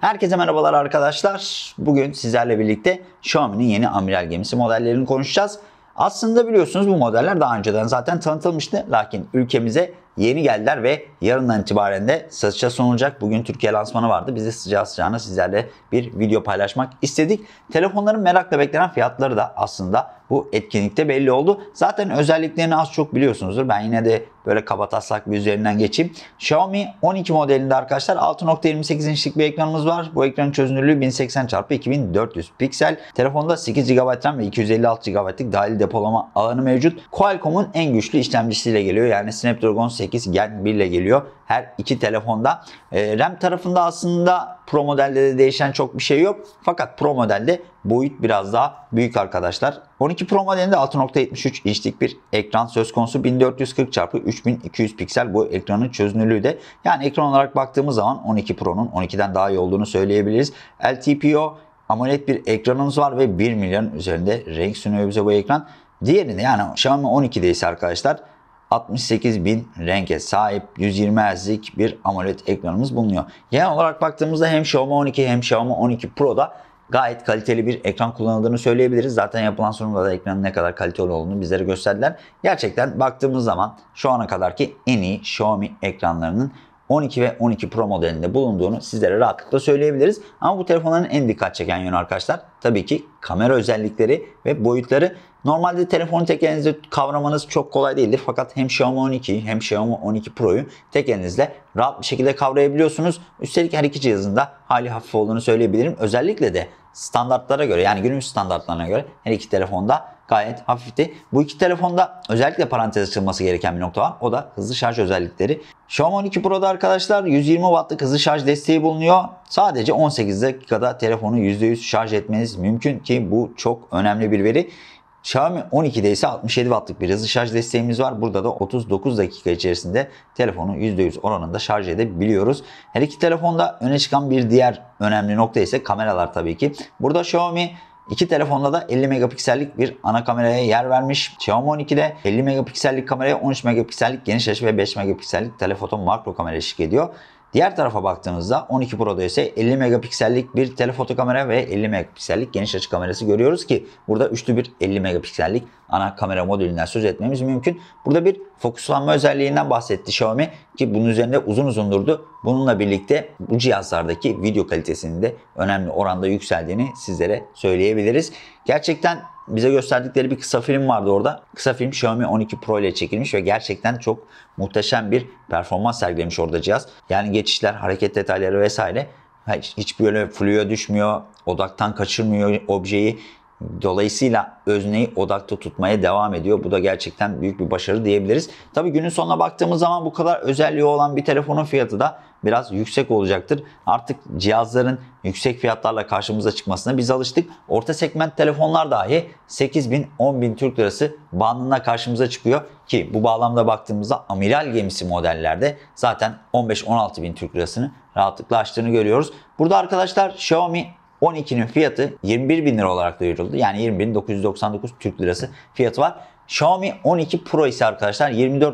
Herkese merhabalar arkadaşlar. Bugün sizlerle birlikte Xiaomi'nin yeni amiral gemisi modellerini konuşacağız. Aslında biliyorsunuz bu modeller daha önceden zaten tanıtılmıştı. Lakin ülkemize yeni geldiler ve yarından itibaren de satışa sunulacak. Bugün Türkiye lansmanı vardı. Biz de sıcağı sıcağına sizlerle bir video paylaşmak istedik. Telefonların merakla beklenen fiyatları da aslında bu etkinlikte belli oldu. Zaten özelliklerini az çok biliyorsunuzdur. Ben yine de böyle kabataslak bir üzerinden geçeyim. Xiaomi 12 modelinde arkadaşlar 6.28 inçlik bir ekranımız var. Bu ekranın çözünürlüğü 1080x2400 piksel. Telefonda 8 GB RAM ve 256 GB'lık dahili depolama alanı mevcut. Qualcomm'un en güçlü işlemcisiyle geliyor. Yani Snapdragon 8 Gen 1 ile geliyor her iki telefonda. RAM tarafında aslında Pro modelde de değişen çok bir şey yok. Fakat Pro modelde boyut biraz daha büyük arkadaşlar. 12 Pro modelinde 6.73 inçlik bir ekran söz konusu. 1440x3200 piksel bu ekranın çözünürlüğü de. Yani ekran olarak baktığımız zaman 12 Pro'nun 12'den daha iyi olduğunu söyleyebiliriz. LTPO AMOLED bir ekranımız var ve 1 milyon üzerinde renk sunuyor bize bu ekran. Diğerinde yani Xiaomi 12'de ise arkadaşlar 68.000 renge sahip 120 Hz'lik bir AMOLED ekranımız bulunuyor. Genel olarak baktığımızda hem Xiaomi 12 hem Xiaomi 12 Pro'da gayet kaliteli bir ekran kullanıldığını söyleyebiliriz. Zaten yapılan sunumda da ekranın ne kadar kaliteli olduğunu bizlere gösterdiler. Gerçekten baktığımız zaman şu ana kadarki en iyi Xiaomi ekranlarının 12 ve 12 Pro modelinde bulunduğunu sizlere rahatlıkla söyleyebiliriz. Ama bu telefonların en dikkat çeken yönü arkadaşlar tabii ki kamera özellikleri ve boyutları. Normalde telefonu tek elinizde kavramanız çok kolay değildir. Fakat hem Xiaomi 12 hem Xiaomi 12 Pro'yu tek elinizle rahat bir şekilde kavrayabiliyorsunuz. Üstelik her iki cihazın da hali hafif olduğunu söyleyebilirim. Özellikle de standartlara göre yani günümüz standartlarına göre her iki telefonda gayet hafifti. Bu iki telefonda özellikle parantez açılması gereken bir nokta var. O da hızlı şarj özellikleri. Xiaomi 12 Pro'da arkadaşlar 120 Watt'lık hızlı şarj desteği bulunuyor. Sadece 18 dakikada telefonu %100 şarj etmeniz mümkün ki bu çok önemli bir veri. Xiaomi 12'de ise 67 Watt'lık bir hızlı şarj desteğimiz var. Burada da 39 dakika içerisinde telefonu %100 oranında şarj edebiliyoruz. Her iki telefonda öne çıkan bir diğer önemli nokta ise kameralar tabii ki. Burada Xiaomi İki telefonda da 50 megapiksellik bir ana kameraya yer vermiş. Xiaomi 12'de 50 megapiksellik kameraya 13 megapiksellik geniş açı ve 5 megapiksellik telefoto makro kamera eşlik ediyor. Diğer tarafa baktığımızda 12 Pro'da ise 50 megapiksellik bir telefoto kamera ve 50 megapiksellik geniş açı kamerası görüyoruz ki burada üçlü bir 50 megapiksellik ana kamera modülünden söz etmemiz mümkün. Burada bir fokuslanma özelliğinden bahsetti Xiaomi ki bunun üzerinde uzun durdu. Bununla birlikte bu cihazlardaki video kalitesinin de önemli oranda yükseldiğini sizlere söyleyebiliriz. Gerçekten bize gösterdikleri bir kısa film vardı orada. Kısa film Xiaomi 12 Pro ile çekilmiş ve gerçekten çok muhteşem bir performans sergilemiş orada cihaz. Yani geçişler, hareket detayları vesaire hiç böyle fluya düşmüyor, odaktan kaçırmıyor objeyi. Dolayısıyla özneyi odakta tutmaya devam ediyor. Bu da gerçekten büyük bir başarı diyebiliriz. Tabii günün sonuna baktığımız zaman bu kadar özelliği olan bir telefonun fiyatı da biraz yüksek olacaktır. Artık cihazların yüksek fiyatlarla karşımıza çıkmasına biz alıştık. Orta segment telefonlar dahi 8.000-10.000 Türk Lirası bandında karşımıza çıkıyor. Ki bu bağlamda baktığımızda amiral gemisi modellerde zaten 15-16 bin Türk Lirasını rahatlıkla aştığını görüyoruz. Burada arkadaşlar Xiaomi 12'nin fiyatı 21 bin lira olarak duyuruldu. Yani 20.999 Türk Lirası fiyatı var. Xiaomi 12 Pro ise arkadaşlar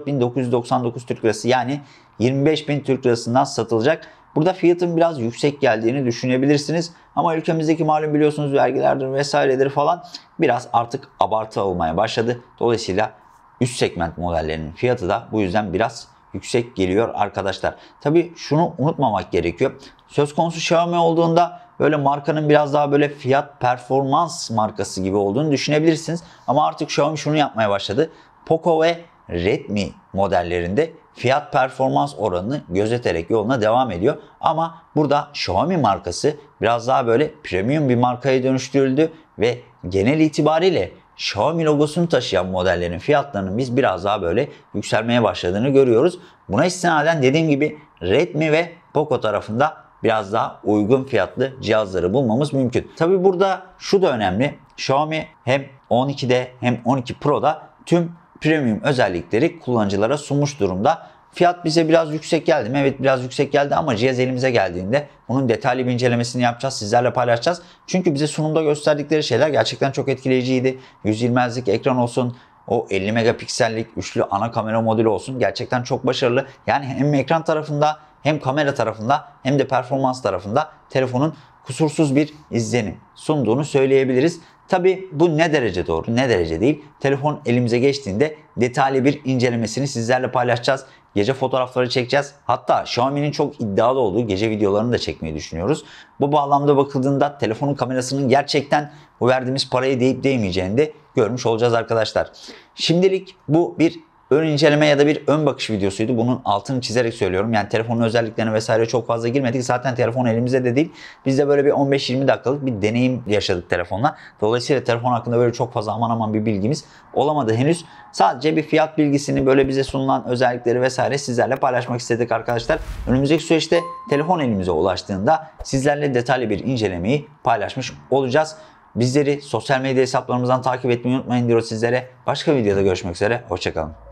24.999 Türk Lirası yani 25.000 Türk Lirasından satılacak. Burada fiyatın biraz yüksek geldiğini düşünebilirsiniz. Ama ülkemizdeki malum biliyorsunuz vergilerdir vesairedir falan biraz artık abartı olmaya başladı. Dolayısıyla üst segment modellerinin fiyatı da bu yüzden biraz yüksek geliyor arkadaşlar. Tabii şunu unutmamak gerekiyor. Söz konusu Xiaomi olduğunda böyle markanın biraz daha böyle fiyat performans markası gibi olduğunu düşünebilirsiniz. Ama artık Xiaomi şunu yapmaya başladı. Poco ve Redmi modellerinde fiyat performans oranını gözeterek yoluna devam ediyor. Ama burada Xiaomi markası biraz daha böyle premium bir markaya dönüştürüldü ve genel itibariyle Xiaomi logosunu taşıyan modellerin fiyatlarının biz biraz daha böyle yükselmeye başladığını görüyoruz. Buna istinaden dediğim gibi Redmi ve Poco tarafında biraz daha uygun fiyatlı cihazları bulmamız mümkün. Tabi burada şu da önemli. Xiaomi hem 12'de hem 12 Pro'da tüm premium özellikleri kullanıcılara sunmuş durumda. Fiyat bize biraz yüksek geldi mi? Evet biraz yüksek geldi ama cihaz elimize geldiğinde bunun detaylı bir incelemesini yapacağız. Sizlerle paylaşacağız. Çünkü bize sunumda gösterdikleri şeyler gerçekten çok etkileyiciydi. 120 Hz'lik ekran olsun, o 50 megapiksellik üçlü ana kamera modülü olsun gerçekten çok başarılı. Yani hem ekran tarafında hem kamera tarafında hem de performans tarafında telefonun kusursuz bir izlenim sunduğunu söyleyebiliriz. Tabi bu ne derece doğru, ne derece değil. Telefon elimize geçtiğinde detaylı bir incelemesini sizlerle paylaşacağız. Gece fotoğrafları çekeceğiz. Hatta Xiaomi'nin çok iddialı olduğu gece videolarını da çekmeyi düşünüyoruz. Bu bağlamda bakıldığında telefonun kamerasının gerçekten bu verdiğimiz parayı değip değmeyeceğini de görmüş olacağız arkadaşlar. Şimdilik bu bir ön inceleme ya da bir ön bakış videosuydu. Bunun altını çizerek söylüyorum. Yani telefonun özelliklerine vesaire çok fazla girmedik. Zaten telefon elimizde de değil. Biz de böyle bir 15-20 dakikalık bir deneyim yaşadık telefonla. Dolayısıyla telefon hakkında böyle çok fazla aman aman bir bilgimiz olamadı henüz. Sadece bir fiyat bilgisini, böyle bize sunulan özellikleri vesaire sizlerle paylaşmak istedik arkadaşlar. Önümüzdeki süreçte telefon elimize ulaştığında sizlerle detaylı bir incelemeyi paylaşmış olacağız. Bizleri sosyal medya hesaplarımızdan takip etmeyi unutmayın diyoruz sizlere. Başka videoda görüşmek üzere. Hoşçakalın.